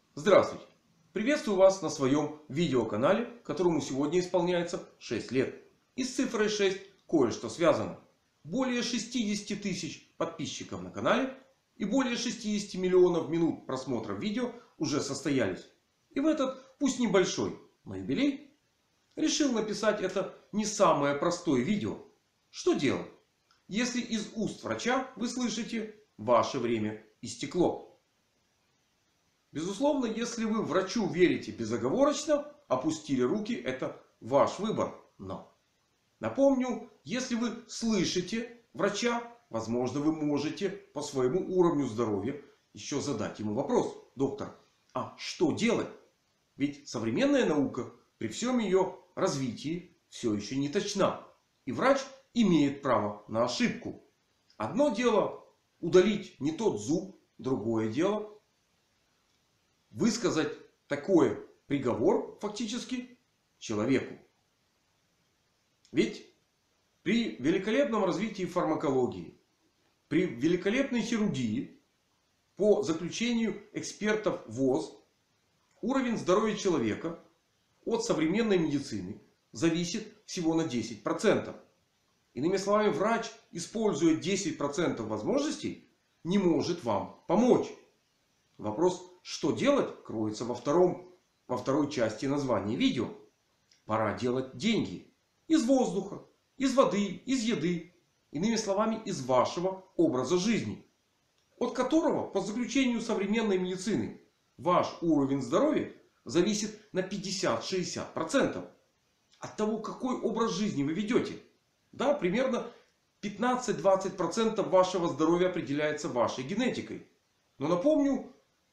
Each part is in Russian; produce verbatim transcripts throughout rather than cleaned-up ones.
Здравствуйте! Приветствую вас на своем видеоканале, которому сегодня исполняется шесть лет. И с цифрой шесть кое-что связано. Более шестидесяти тысяч подписчиков на канале и более шестидесяти миллионов минут просмотра видео уже состоялись. И в этот, пусть небольшой, но юбилей, решил написать это не самое простое видео. Что делать, если из уст врача вы слышите: ваше время истекло? Безусловно, если вы врачу верите безоговорочно, опустили руки, это ваш выбор. Но напомню, если вы слышите врача, возможно, вы можете по своему уровню здоровья еще задать ему вопрос: доктор, а что делать? Ведь современная наука при всем ее развитии все еще не точна. И врач имеет право на ошибку. Одно дело удалить не тот зуб, другое дело высказать такой приговор фактически человеку. Ведь при великолепном развитии фармакологии, при великолепной хирургии, по заключению экспертов ВОЗ, уровень здоровья человека от современной медицины зависит всего на десять процентов. Иными словами, врач, используя десять процентов возможностей, не может вам помочь. Вопрос, что делать, кроется во, втором, во второй части названия видео. Пора делать деньги. Из воздуха, из воды, из еды. Иными словами, из вашего образа жизни. От которого, по заключению современной медицины, ваш уровень здоровья зависит на пятьдесят-шестьдесят процентов. От того, какой образ жизни вы ведете. Да, примерно пятнадцать-двадцать процентов вашего здоровья определяется вашей генетикой. Но напомню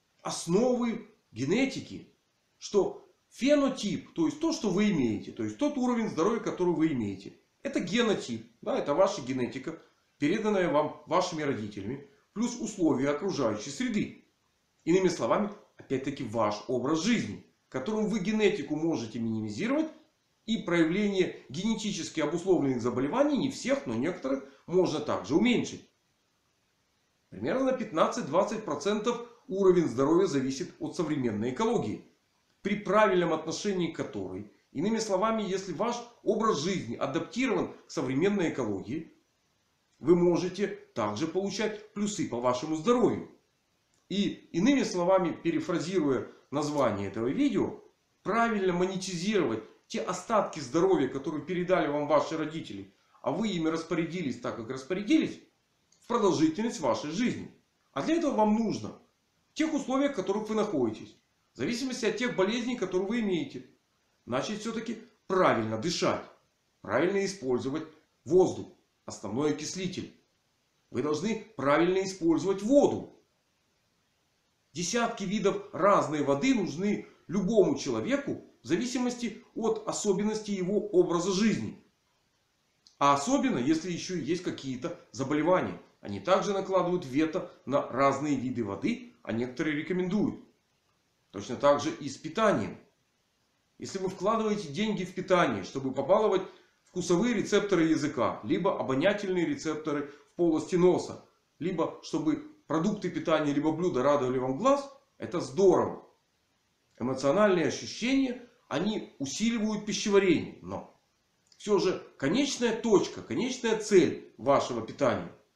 основы генетики, что фенотип, то есть то, что вы имеете, то есть тот уровень здоровья, который вы имеете, это генотип, да, это ваша генетика, переданная вам вашими родителями, плюс условия окружающей среды. Иными словами, опять-таки ваш образ жизни, которым вы генетику можете минимизировать, и проявление генетически обусловленных заболеваний, не всех, но некоторых, можно также уменьшить. Примерно на пятнадцать-двадцать процентов уровень здоровья зависит от современной экологии, при правильном отношении к которой, иными словами, если ваш образ жизни адаптирован к современной экологии, вы можете также получать плюсы по вашему здоровью. И иными словами, перефразируя название этого видео, правильно монетизировать те остатки здоровья, которые передали вам ваши родители, а вы ими распорядились так, как распорядились, в продолжительность вашей жизни. А для этого вам нужно в тех условиях, в которых вы находитесь, в зависимости от тех болезней, которые вы имеете, начать все-таки правильно дышать, правильно использовать воздух, основной окислитель. Вы должны правильно использовать воду. Десятки видов разной воды нужны любому человеку в зависимости от особенностей его образа жизни. А особенно, если еще есть какие-то заболевания. Они также накладывают вето на разные виды воды, а некоторые рекомендуют. Точно так же и с питанием. Если вы вкладываете деньги в питание, чтобы побаловать вкусовые рецепторы языка, либо обонятельные рецепторы в полости носа, либо чтобы продукты питания, либо блюда радовали вам глаз, это здорово. Эмоциональные ощущения, они усиливают пищеварение. Но все же конечная точка, конечная цель вашего питания —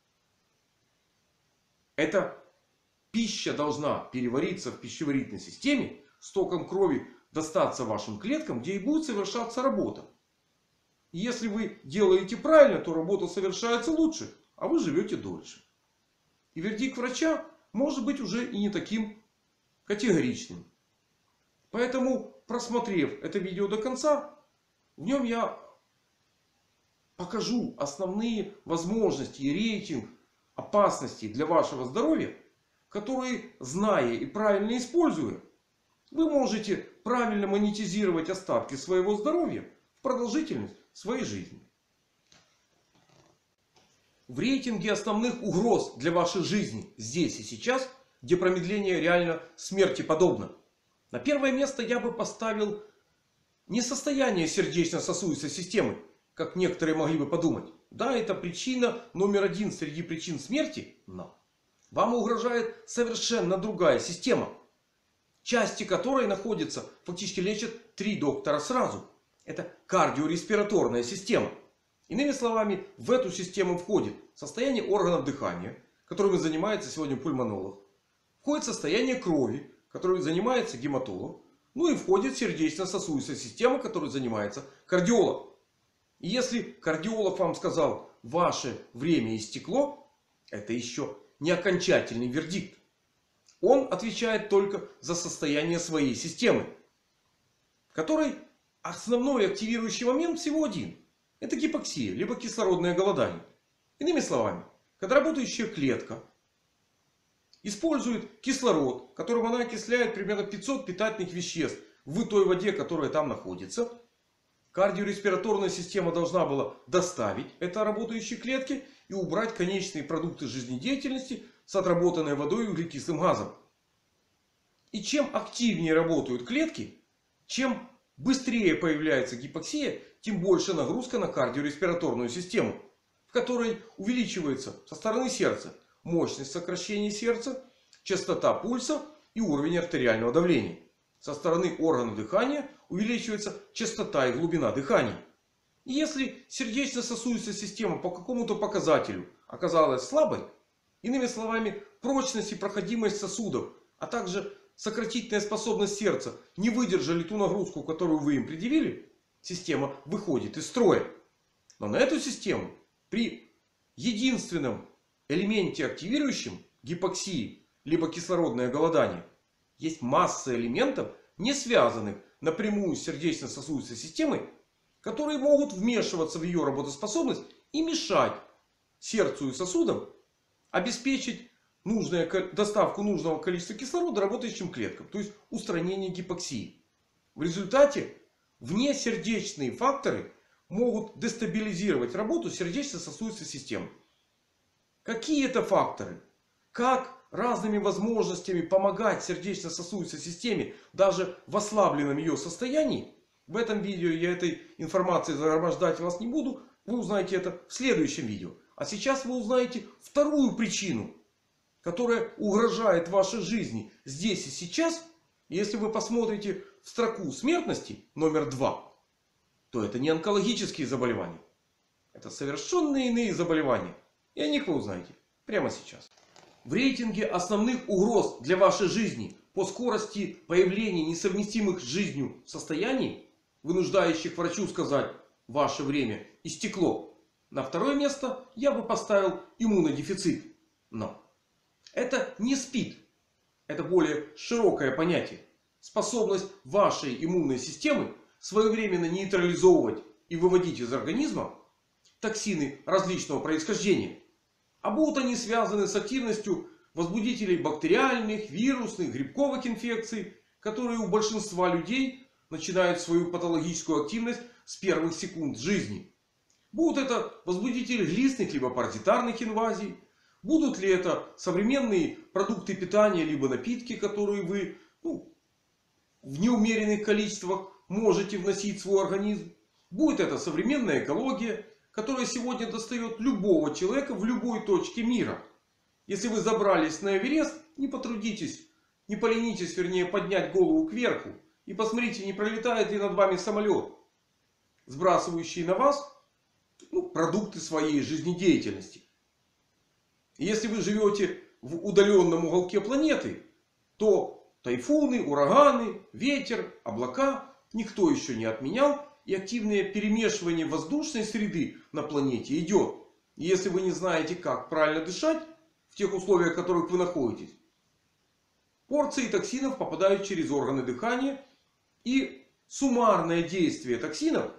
это пища должна перевариться в пищеварительной системе, с током крови достаться вашим клеткам, где и будет совершаться работа. И если вы делаете правильно, то работа совершается лучше, а вы живете дольше. И вердикт врача может быть уже и не таким категоричным. Поэтому, просмотрев это видео до конца, в нем я покажу основные возможности и рейтинг опасностей для вашего здоровья, которые, зная и правильно используя, вы можете правильно монетизировать остатки своего здоровья в продолжительность своей жизни. В рейтинге основных угроз для вашей жизни здесь и сейчас, где промедление реально смерти подобно, на первое место я бы поставил не состояние сердечно-сосудистой системы, как некоторые могли бы подумать. Да, это причина номер один среди причин смерти, но вам угрожает совершенно другая система. части которой находятся, фактически лечат три доктора сразу. Это кардиореспираторная система. Иными словами, в эту систему входит состояние органов дыхания, которым занимается сегодня пульмонолог. Входит состояние крови, которым занимается гематолог. Ну и входит сердечно-сосудистая система, которой занимается кардиолог. И если кардиолог вам сказал, ваше время истекло, это еще не окончательный вердикт. Он отвечает только за состояние своей системы, в которой основной активирующий момент всего один. Это гипоксия, либо кислородное голодание. Иными словами, когда работающая клетка использует кислород, которым она окисляет примерно пятьсот питательных веществ в той воде, которая там находится, кардиореспираторная система должна была доставить это работающей клетке и убрать конечные продукты жизнедеятельности с отработанной водой и углекислым газом. И чем активнее работают клетки, чем быстрее появляется гипоксия, тем больше нагрузка на кардиореспираторную систему, в которой увеличивается со стороны сердца мощность сокращения сердца, частота пульса и уровень артериального давления. Со стороны органов дыхания увеличивается частота и глубина дыхания. И если сердечно-сосудистая система по какому-то показателю оказалась слабой, иными словами, прочность и проходимость сосудов, а также сократительная способность сердца не выдержали ту нагрузку, которую вы им предъявили, система выходит из строя. Но на эту систему при единственном элементе активирующем, гипоксии, либо кислородное голодание, есть масса элементов, не связанных напрямую с сердечно-сосудистой системой, которые могут вмешиваться в ее работоспособность и мешать сердцу и сосудам обеспечить нужную доставку нужного количества кислорода работающим клеткам. То есть устранение гипоксии. В результате внесердечные факторы могут дестабилизировать работу сердечно-сосудистой системы. Какие это факторы? Как разными возможностями помогать сердечно-сосудистой системе даже в ослабленном ее состоянии? В этом видео я этой информацией загромождать вас не буду. Вы узнаете это в следующем видео. А сейчас вы узнаете вторую причину, которая угрожает вашей жизни здесь и сейчас. Если вы посмотрите в строку смертности номер два, то это не онкологические заболевания. Это совершенно иные заболевания. И о них вы узнаете прямо сейчас. В рейтинге основных угроз для вашей жизни по скорости появления несовместимых с жизнью состояний, вынуждающих врачу сказать, ваше время истекло, на второе место я бы поставил иммунодефицит. Но это не СПИД. Это более широкое понятие. Способность вашей иммунной системы своевременно нейтрализовывать и выводить из организма токсины различного происхождения. А будут они связаны с активностью возбудителей бактериальных, вирусных, грибковых инфекций, которые у большинства людей начинают свою патологическую активность с первых секунд жизни. Будут это возбудители глистных либо паразитарных инвазий. Будут ли это современные продукты питания либо напитки, которые вы ну, в неумеренных количествах можете вносить в свой организм. Будет это современная экология, которая сегодня достает любого человека в любой точке мира. Если вы забрались на Эверест, не потрудитесь, не поленитесь, вернее, поднять голову кверху. И посмотрите, не пролетает ли над вами самолет, сбрасывающий на вас ну, продукты своей жизнедеятельности. И если вы живете в удаленном уголке планеты, то тайфуны, ураганы, ветер, облака никто еще не отменял. И активное перемешивание воздушной среды на планете идет. И если вы не знаете, как правильно дышать в тех условиях, в которых вы находитесь, порции токсинов попадают через органы дыхания. И суммарное действие токсинов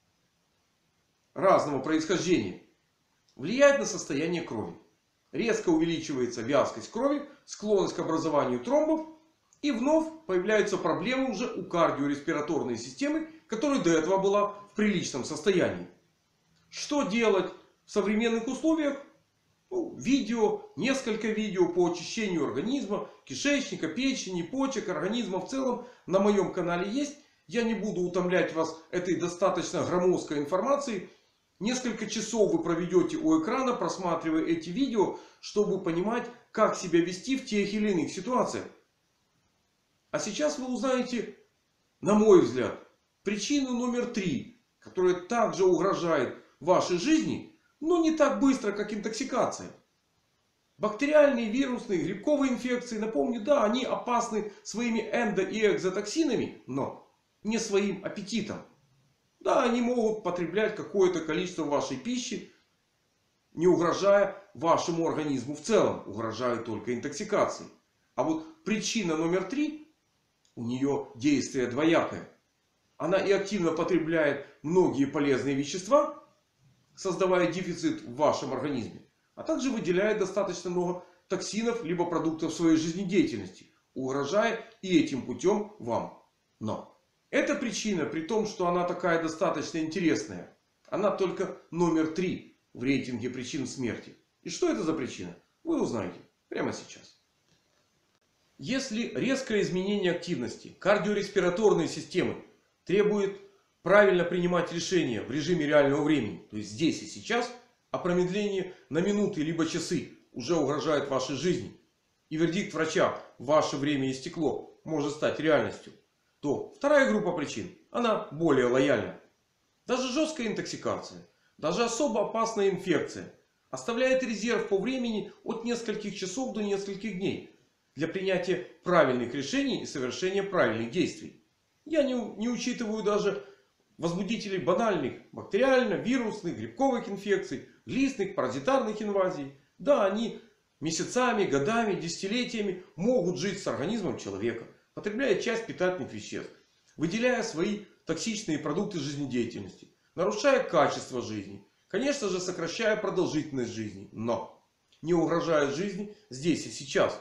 разного происхождения влияет на состояние крови. Резко увеличивается вязкость крови, склонность к образованию тромбов. И вновь появляются проблемы уже у кардиореспираторной системы, которая до этого была в приличном состоянии. Что делать в современных условиях? Ну, видео, несколько видео по очищению организма, кишечника, печени, почек, организма в целом на моем канале есть. Я не буду утомлять вас этой достаточно громоздкой информацией. Несколько часов вы проведете у экрана, просматривая эти видео, чтобы понимать, как себя вести в тех или иных ситуациях. А сейчас вы узнаете, на мой взгляд, причину номер три, которая также угрожает вашей жизни, но не так быстро, как интоксикация. Бактериальные, вирусные, грибковые инфекции, напомню, да, они опасны своими эндо- и экзотоксинами, но не своим аппетитом. Да, они могут потреблять какое-то количество вашей пищи, не угрожая вашему организму в целом. Угрожают только интоксикацией. А вот причина номер три, у нее действие двоякое. Она и активно потребляет многие полезные вещества, создавая дефицит в вашем организме. А также выделяет достаточно много токсинов либо продуктов своей жизнедеятельности, угрожая и этим путем вам. Но эта причина, при том, что она такая достаточно интересная, она только номер три в рейтинге причин смерти. И что это за причина? Вы узнаете прямо сейчас. Если резкое изменение активности кардиореспираторной системы требует правильно принимать решения в режиме реального времени, то есть здесь и сейчас, а промедление на минуты либо часы уже угрожает вашей жизни, и вердикт врача «ваше время истекло» может стать реальностью, то вторая группа причин, она более лояльна. Даже жесткая интоксикация, даже особо опасная инфекция оставляет резерв по времени от нескольких часов до нескольких дней для принятия правильных решений и совершения правильных действий. Я не, не учитываю даже возбудителей банальных бактериально-вирусных, грибковых инфекций, глистных, паразитарных инвазий. Да, они месяцами, годами, десятилетиями могут жить с организмом человека, потребляя часть питательных веществ, выделяя свои токсичные продукты жизнедеятельности, нарушая качество жизни, конечно же сокращая продолжительность жизни, но не угрожая жизни здесь и сейчас.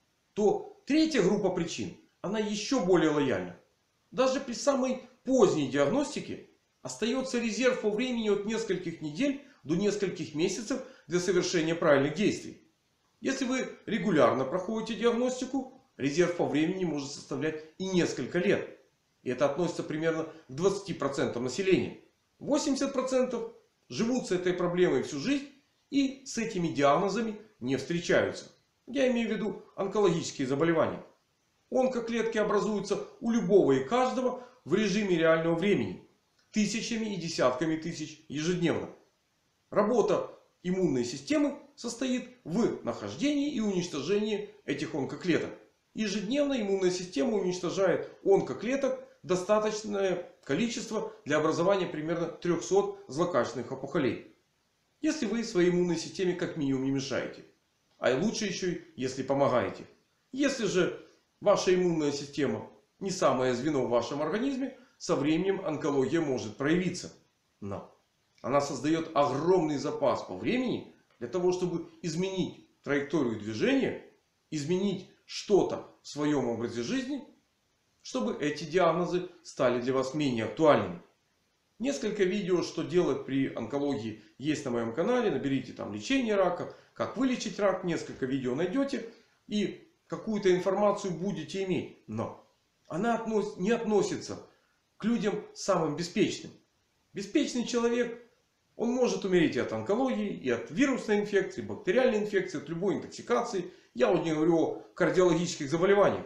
То третья группа причин, она еще более лояльна. Даже при самой поздней диагностике остается резерв по времени от нескольких недель до нескольких месяцев для совершения правильных действий. Если вы регулярно проходите диагностику, резерв по времени может составлять и несколько лет. И это относится примерно к двадцати процентам населения. восемьдесят процентов живут с этой проблемой всю жизнь и с этими диагнозами не встречаются. Я имею в виду онкологические заболевания. Онкоклетки образуются у любого и каждого в режиме реального времени. Тысячами и десятками тысяч ежедневно. Работа иммунной системы состоит в нахождении и уничтожении этих онкоклеток. Ежедневно иммунная система уничтожает онкоклеток достаточное количество для образования примерно трёхсот злокачественных опухолей. Если вы своей иммунной системе как минимум не мешаете. А и лучше еще, если помогаете. Если же ваша иммунная система не самое звено в вашем организме, со временем онкология может проявиться. Но она создает огромный запас по времени для того, чтобы изменить траекторию движения, изменить что-то в своем образе жизни, чтобы эти диагнозы стали для вас менее актуальными. Несколько видео, что делать при онкологии, есть на моем канале. Наберите там лечение рака, как вылечить рак. Несколько видео найдете и какую-то информацию будете иметь. Но она не относится к людям самым беспечным. Беспечный человек, он может умереть и от онкологии, и от вирусной инфекции, бактериальной инфекции, от любой интоксикации. Я вот не говорю о кардиологических заболеваниях.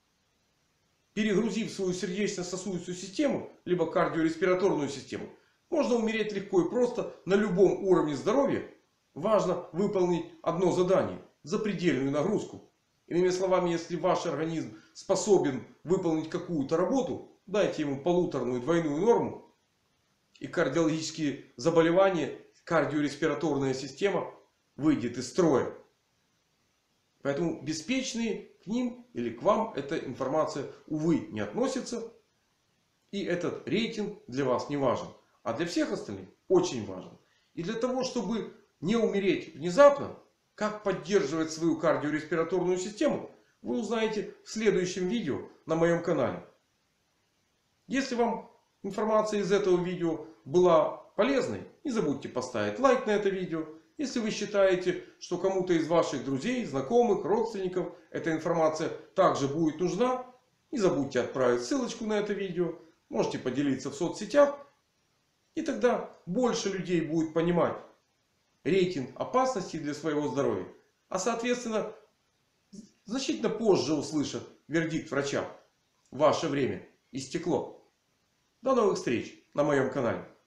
Перегрузив свою сердечно-сосудистую систему, либо кардиореспираторную систему, можно умереть легко и просто на любом уровне здоровья. Важно выполнить одно задание – запредельную нагрузку. Иными словами, если ваш организм способен выполнить какую-то работу, дайте ему полуторную двойную норму. И кардиологические заболевания, кардиореспираторная система выйдет из строя. Поэтому беспечные, к ним или к вам эта информация, увы, не относится. И этот рейтинг для вас не важен. А для всех остальных очень важен. И для того, чтобы не умереть внезапно, как поддерживать свою кардиореспираторную систему, вы узнаете в следующем видео на моем канале. Если вам информация из этого видео была полезной, не забудьте поставить лайк на это видео. Если вы считаете, что кому-то из ваших друзей, знакомых, родственников эта информация также будет нужна, не забудьте отправить ссылочку на это видео. Можете поделиться в соцсетях. И тогда больше людей будет понимать рейтинг опасности для своего здоровья. А соответственно, значительно позже услышат вердикт врача. ваше время истекло. До новых встреч на моем канале.